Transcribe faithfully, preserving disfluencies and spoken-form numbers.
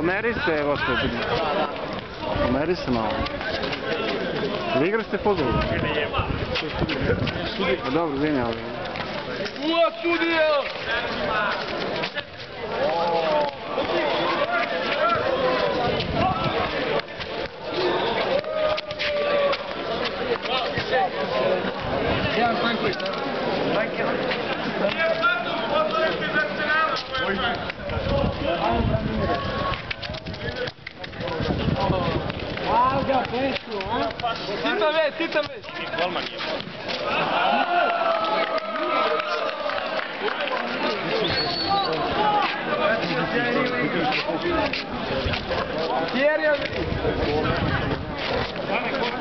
Pomeri se, evo što je bilo. Pomeri se malo. Vi igrali ste fudbal? Pa dobro, izvini, ali... Ua, sudija! Jedan Stanković, da? Alga, pešu, a? Tita već, tita već! Golman je. Kjer je?